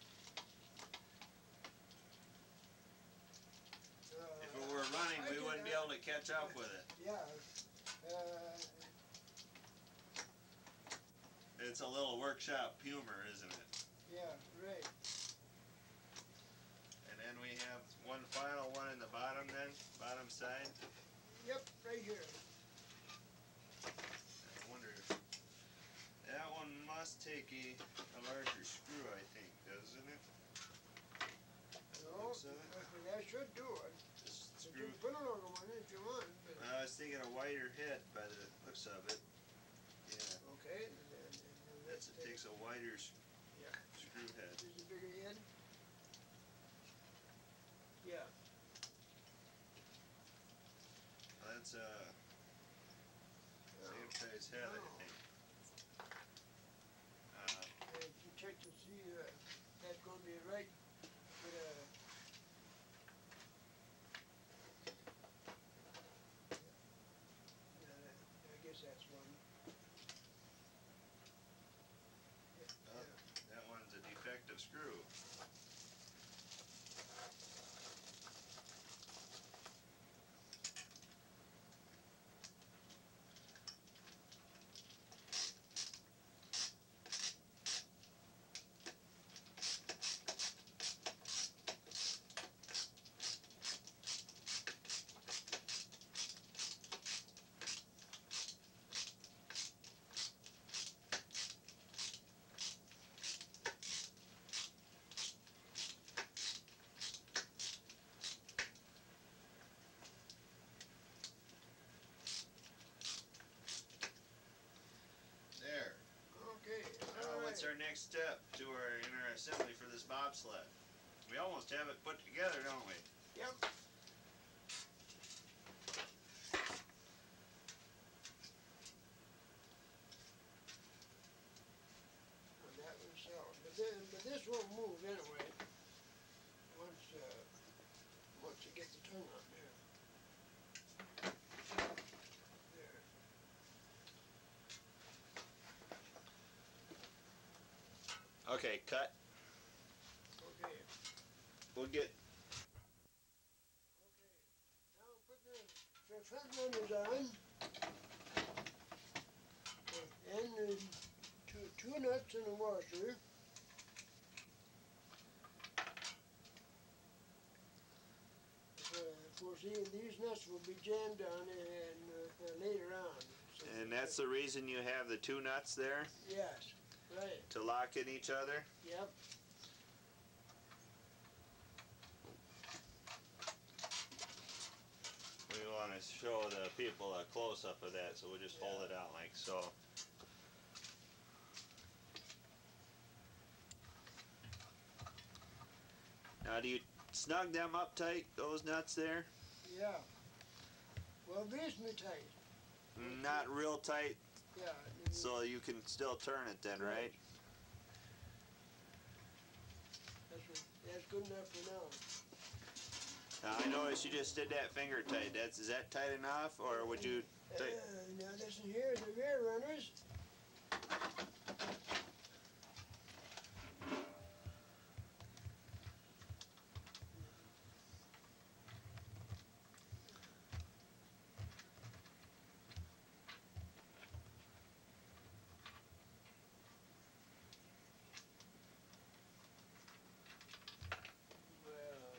Uh, If it were running, I we can- wouldn't be I- able to catch up with it. Yeah. Uh, It's a little workshop humor, isn't it? yeah, right. And then we have one final one in the bottom then, bottom side. Yep, right here. I wonder if that one must take a, a larger screw, I think, doesn't it? No, Looks of it. okay, that should do it. This You screw. can put a longer one if you want, but I was thinking a wider head by the looks of it. Yeah, okay. And then, and then that's, let's it takes a wider s- Yeah. screw head. Is a bigger head? Yeah. That's uh, Yeah. same size his head, I Oh. think. Uh, And you check to see uh, that's going to be right. But, uh, yeah, I guess that's one. Yeah, oh, that one's a defective screw. There. okay. Now, All what's right. our next step to our inner assembly for this bobsled? We almost have it put together, don't we? Yep. And that was so. But, then, but this won't move anyway. Once, uh, once you get the tongue on there. There. Okay, cut. Okay. We'll get. Okay. Now put the, the front runners on. And uh, two, two nuts and a washer. Uh, for see, these nuts will be jammed on and uh, uh, later on. So And that's the reason you have the two nuts there? yes, right. To lock in each other? Yep. We want to show the people a close-up of that, so we'll just hold Yeah. it out like so. Now, do you snug them up tight, those nuts there? Yeah. Well, reasonably tight. Not real tight, Yeah. so you can still turn it then, right? That's, what, that's good enough for now. Now, I noticed you just did that finger tight. That's is that tight enough, or would you? Uh, now listen here, the rear runners. Well,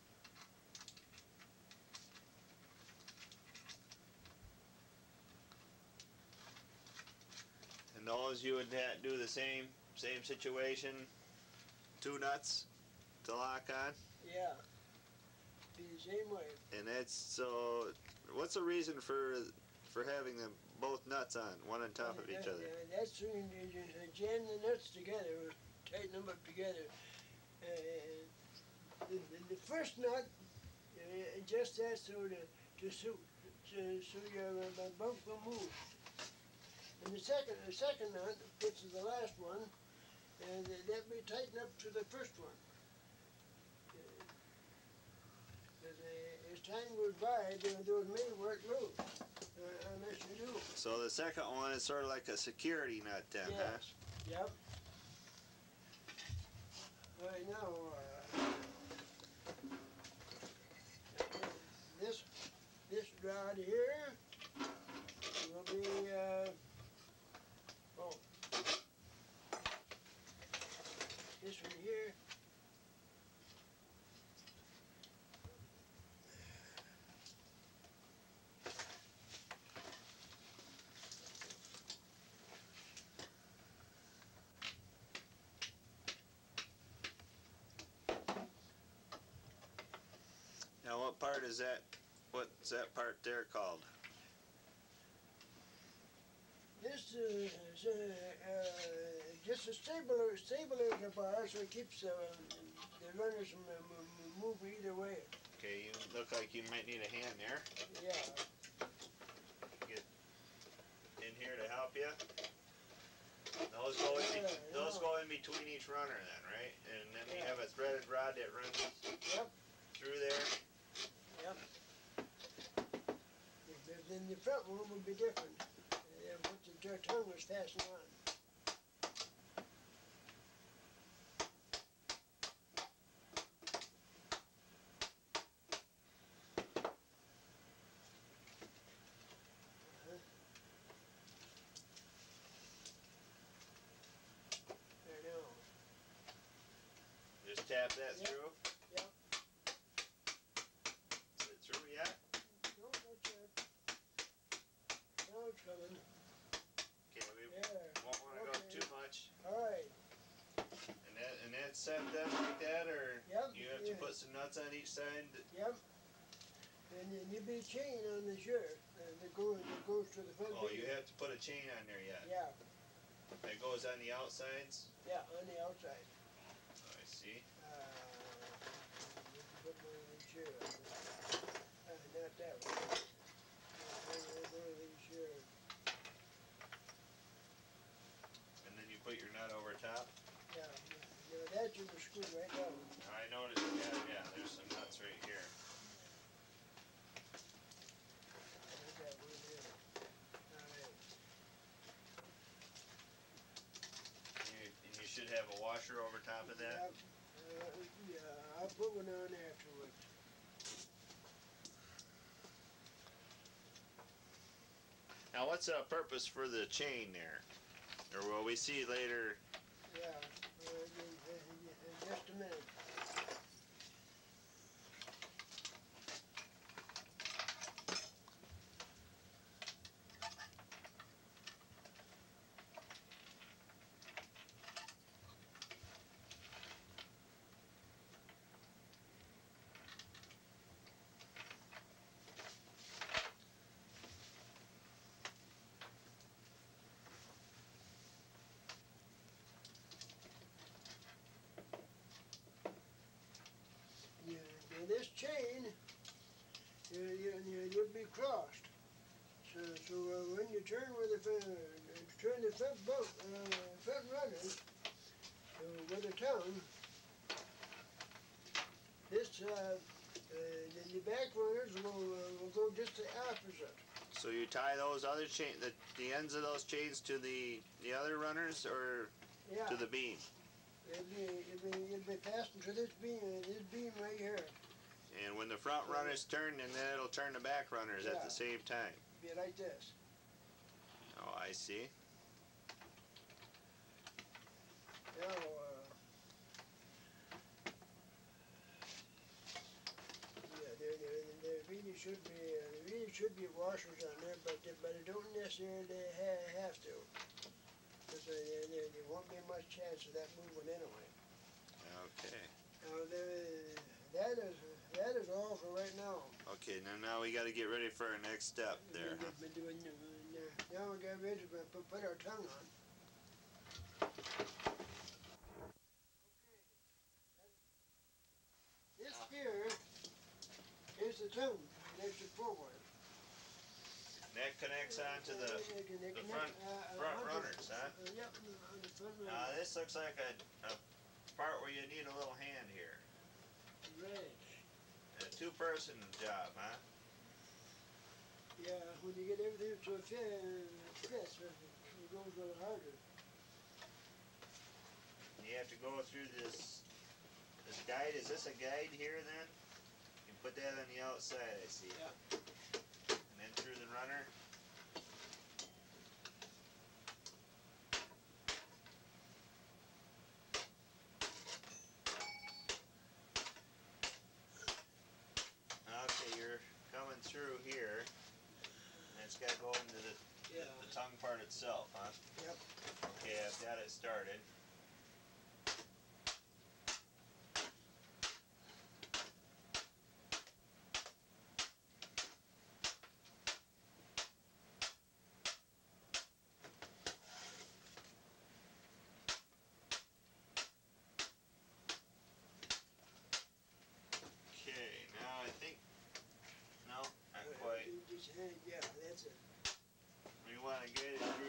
And those you would ha do the same same situation. Two nuts to lock on. yeah. Be the same way. And that's so. What's the reason for for having them both nuts on, one on top of each That- other? that- That's when you just uh, jam the nuts together, tighten them up together. Uh, the, the, the first nut, uh, just that so to, to suit, to, so your uh, bump will move. And the second, the second nut, which is the last one, and that be tightened up to the first one. Because uh, as time goes by, those, those may work loose, uh, unless you do. So the second one is sort of like a security nut then, huh? Yes. Yep. Right now, uh, this this rod here will be uh, oh this one here. Now what part is that? What's that part there called? This uh, is uh, uh, just a stabilizer, stabilizer bar, so it keeps uh, the runners from uh, move either way. Okay, you look like you might need a hand there. Yeah. Get in here. here to help you. Those go in, Yeah, those yeah. go in between each runner then, right? And then you Yeah. have a threaded rod that runs Yep. through there. Yep. But then the front one would be different. Uh, what the your tongue was fastened on. Uh-huh. There now. Just tap that Yep. through. Yep. Is it through yet? No, that's it. Now it's coming. Okay, we There. won't want to Okay. go too much. All right. And that and that's set then like that, or Yep. you have Yeah. to put some nuts on each side. Yep. And then you be chain on the shirt uh, that goes that goes to the front. Oh, beam. you have to put a chain on there yet. Yeah. That goes on the outsides. Yeah, on the outside. Oh, I see. Uh, you can put one of these here. Uh, not that one. Uh, one of one of these here. And then you put your nut over top. Yeah. Now that you can screw right down. I noticed. Yeah, yeah. There's some nuts right here. There's that one there. All right. And you, and you should have a washer over top of that. Yep. Uh, yeah, I'll put one on afterwards. Now, what's the purpose for the chain there? Or will we see later? Yeah. Uh, in, in, in just a minute. Yeah, now this chain, uh, you, you, you'll be crossed. So, so uh, when you turn with the uh, turn the front boat, uh, front runners uh, with the tongue, this uh, uh, the, the back runners will uh, will go just the opposite. So you tie those other chain, the, the ends of those chains to the the other runners, or Yeah, to the beam? it'll be it'll be it'll be fastened to this beam, uh, this beam right here. And when the front runners turn, and then it'll turn the back runners at Yeah. the same time. Be like this. Oh, I see. Now, uh, yeah, there, there, there really should be, uh, there really should be washers on there, but they, but they don't necessarily ha- have to, because uh, there, there, there won't be much chance of that moving anyway. Okay. Now, there, that is that is all for right now. Okay, now now we got to get ready for our next step there. Huh? Been doing, uh, now we got ready to put, put our tongue on. This here is the tongue. That's the forward. And that connects onto the the front front runners, huh? Uh, yep, on the front Now runners. this looks like a, a part where you need a little hand here. Right. A two-person job, huh? Yeah, when you get everything to a fit, fits, it goes a little harder. You have to go through this this guide. Is this a guide here then? You put that on the outside, I see. Yeah. And then through the runner. Okay, you're coming through here. And it's got to go into the, Yeah. the tongue part itself, huh? Yep. Okay, I've got it started. Okay, now I think, no, not quite. You just, uh, yeah, that's it. We want to get it through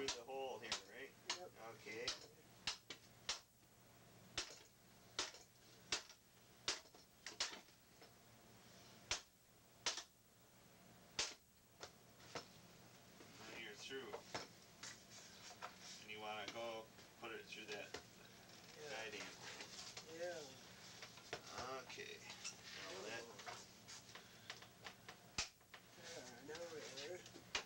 Okay. Now that. There, now there.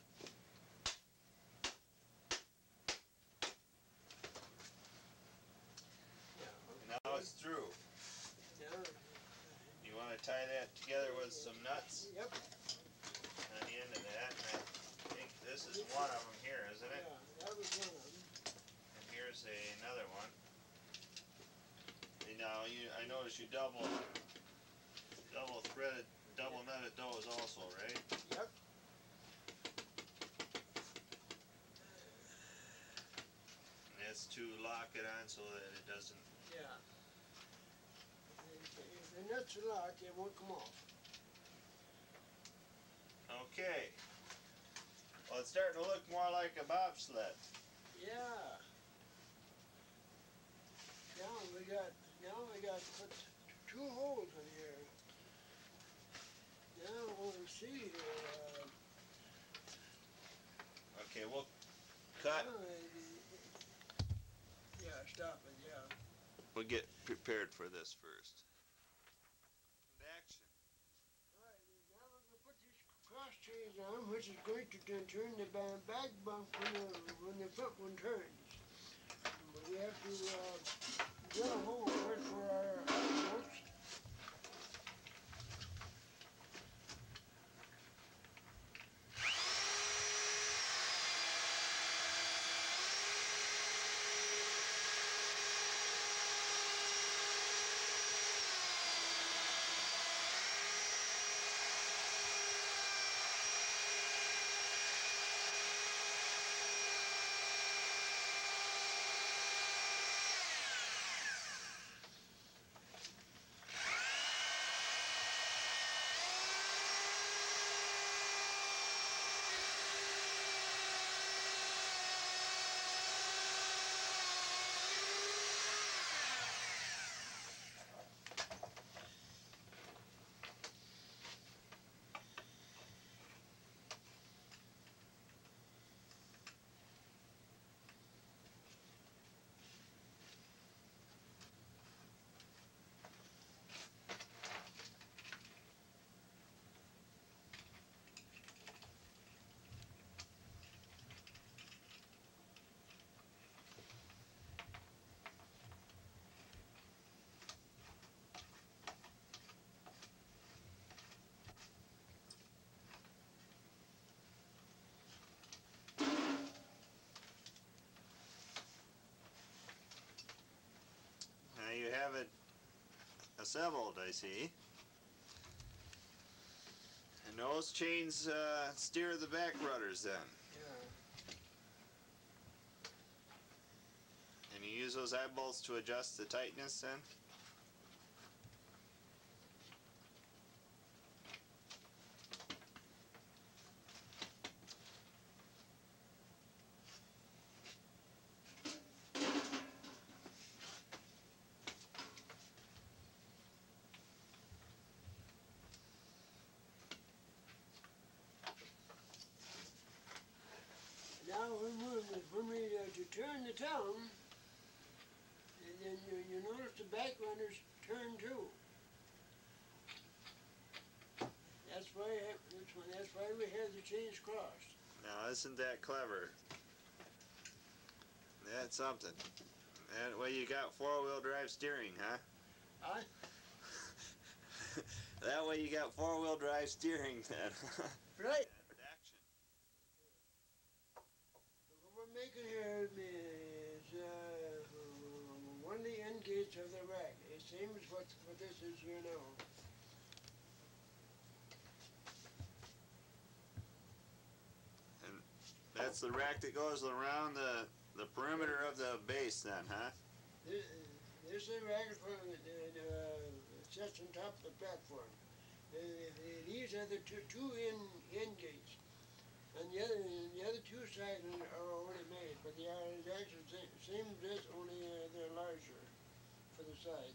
Now it's through. Now, You want to tie that together with some nuts yep. on the end of that. And I think this is one of them here, isn't it? Yeah, that was one of them. And here's a, another one. And now you, I notice you double, double threaded, double nutted those also, right? Yep. And that's to lock it on so that it doesn't. Yeah. If the nuts are locked, they won't come off. Okay. Well, it's starting to look more like a bobsled. Yeah. Now we got, now we got to put two holes in here. Now we'll see here. Uh, Okay, we'll cut. now, uh, yeah, stop it, yeah. We'll get prepared for this first. Action. Alright, now we're going to put these cross chains on, which is going to turn, turn the ba- back bump when the, when the front one turns. But we have to uh, drill a hole for it for our bolts. Now you have it assembled, I see. And those chains uh, steer the back rudders then. Yeah. And you use those eye bolts to adjust the tightness then? Now when we, when we uh, to turn the town, and then you, you notice the back runners turn too. That's why that's why, that's why we have the chains crossed. Now isn't that clever? That's something. That way you got four-wheel drive steering, huh? Huh? That way you got four-wheel drive steering then. Right. Action. What we're making here is uh, one of the end gates of the rack. It's the same as what, what this is here now. And that's the rack that goes around the the perimeter of the base then, huh? This, this is a rack for the, the, uh, sits on top of the platform. Uh, these are the two, two end, end gates. And the other, the other two sides are already made, but they are actually the same as this, only uh, they're larger for the sides.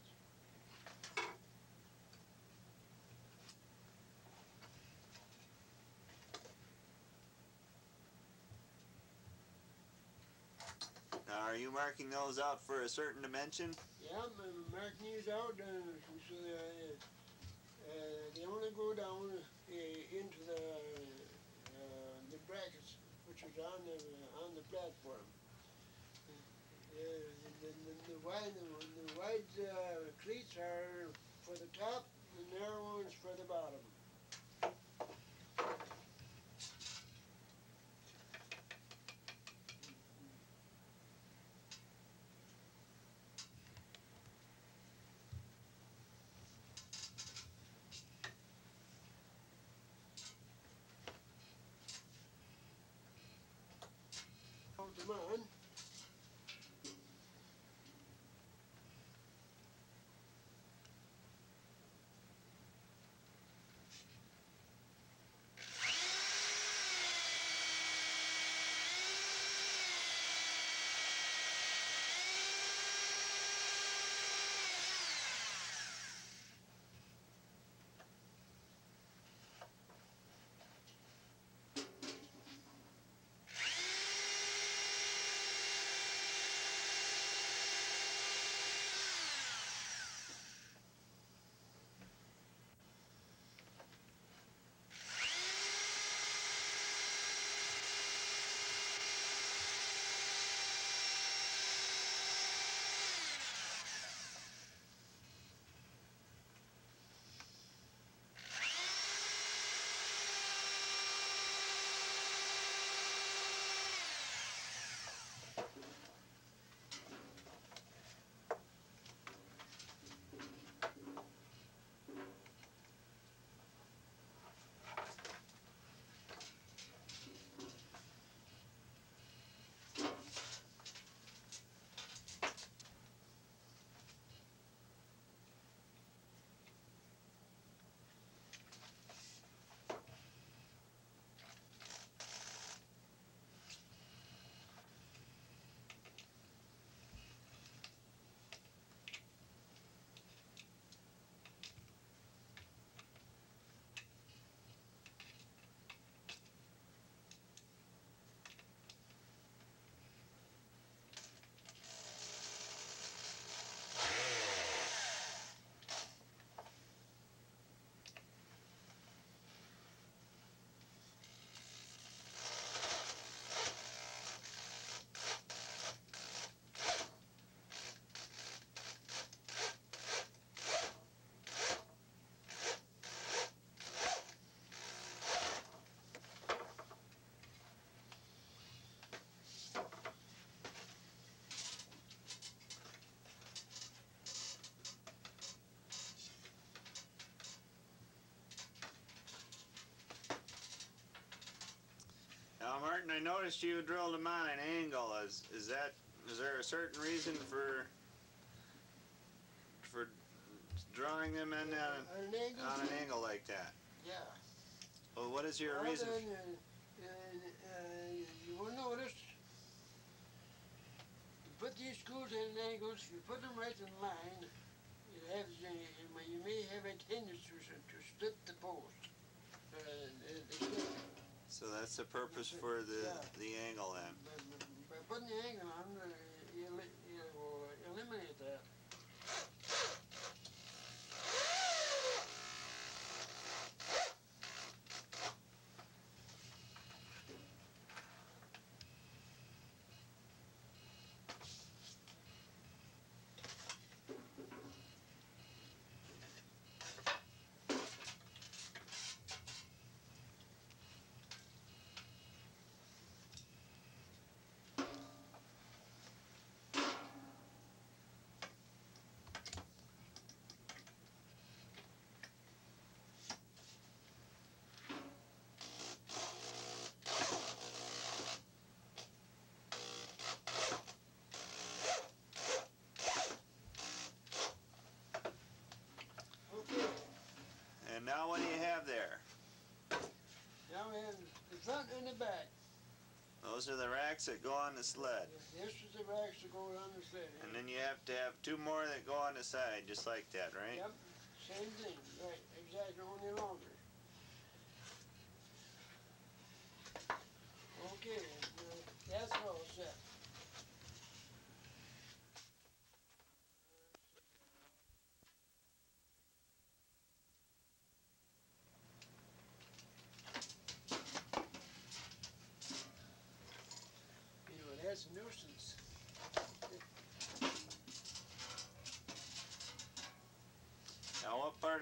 Now, are you marking those out for a certain dimension? Yeah, I'm uh, marking these out uh, so they, uh, uh, they only go down uh, into the uh, the brackets, which is on the on the platform. Uh, the, the, the wide the, the wide uh, cleats are for the top, the narrow ones for the bottom. Hold them on. Now, Martin, I noticed you drilled them on an angle. Is is that is there a certain reason for for drawing them in on, On an angle? on an angle like that? Yeah. Well, what is your Well, reason? then, uh, uh, uh, you will notice, you put these screws at an angle, if you put them right in line, it has, uh, you may have a tendency to, to split the post. Uh, the, the slip. So that's the purpose for the Yeah. the angle then. But, but by putting the angle on, uh, you, you will eliminate that. And now what do you have there? Now we have the front and the back. Those are the racks that go on the sled. This is the racks that go on the sled. And then you have to have two more that go on the side, just like that, right? Yep, same thing, right, exactly, only longer. Okay, uh, that's all set.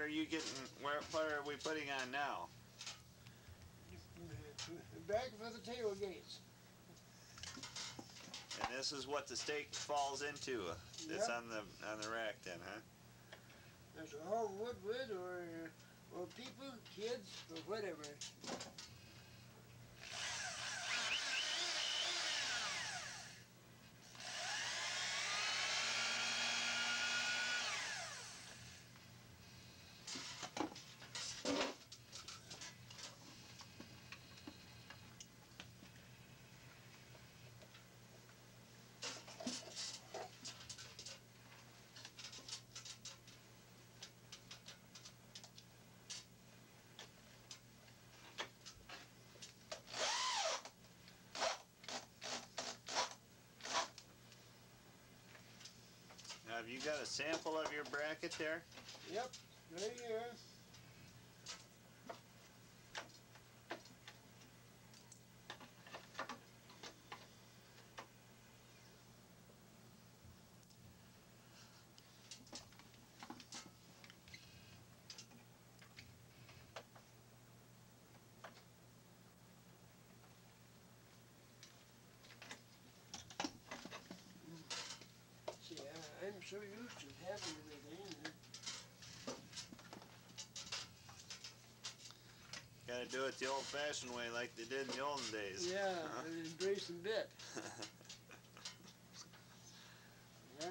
are you getting, where, what are we putting on now? Back for the tailgates. And this is what the stake falls into. It's Yep. on the on the rack then, huh? That's all wood with, or or people, kids, or whatever. Now, have you got a sample of your bracket there? Yep, right here. See, I, I'm so used to having everything. Gotta do it the old-fashioned way like they did in the olden days. Yeah, Huh? an embracing bit. Yeah.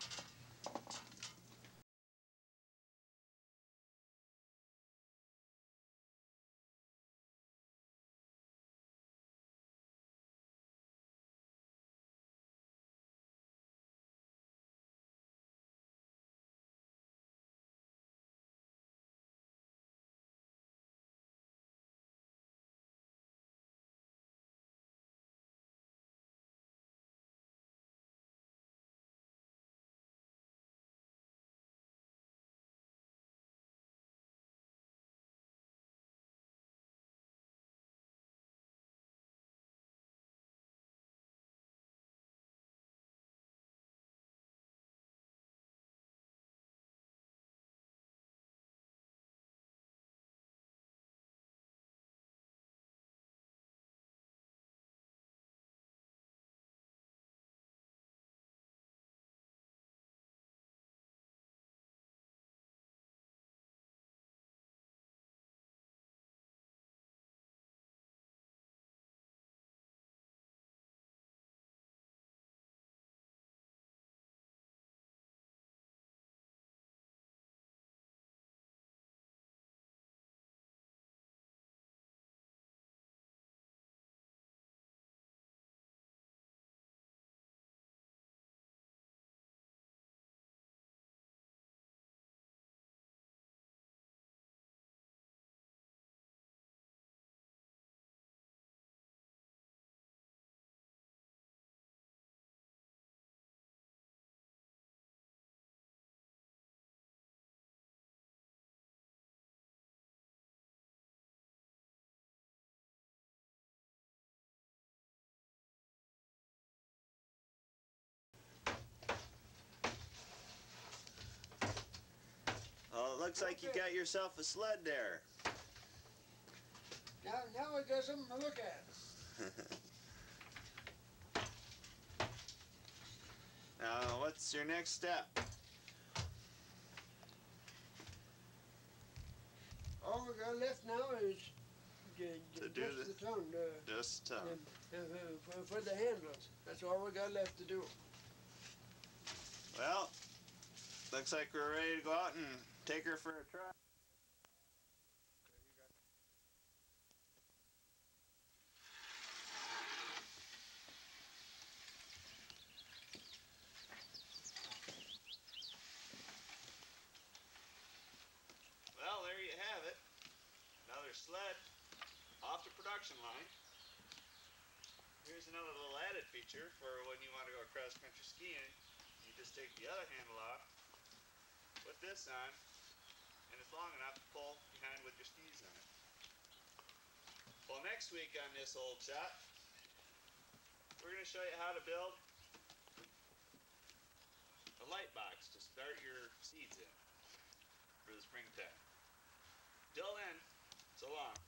Oh, it looks like you got yourself a sled there. Now, now I got something to look at. Now, what's your next step? All we got left now is ju- ju- To do just the- the tongue, uh, Just, uh, uh, uh, for, for the handles. That's all we got left to do. well, looks like we're ready to go out and take her for a try. Well, there you have it. Another sled off the production line. Here's another little added feature for when you want to go cross-country skiing. You just take the other handle off, put this on, and it's long enough to pull behind with your skis on it. Well, next week on this old shot, we're going to show you how to build a light box to start your seeds in for the springtime. Till then, so long.